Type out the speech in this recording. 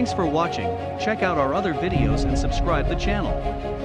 Thanks for watching. Check out our other videos and subscribe the channel.